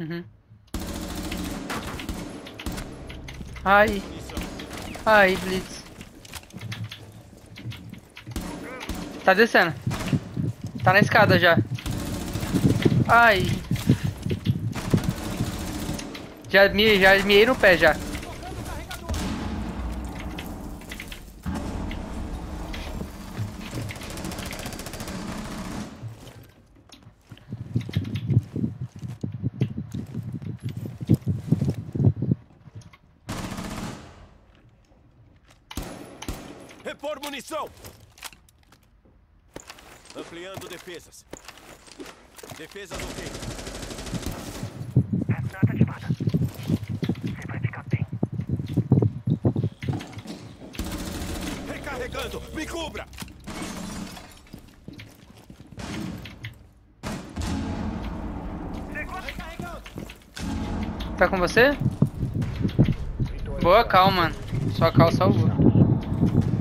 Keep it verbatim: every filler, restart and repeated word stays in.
Uhum. Ai. Ai, Blitz. Tá descendo. Tá na escada já. Ai. Já me, já miei no pé já. Repor munição! Ampliando defesas. Defesas ok. Granada ativada. Você vai ficar bem. Recarregando! Me cubra! Recarregando! Tá com você? Boa cal, mano. Sua cal salvou.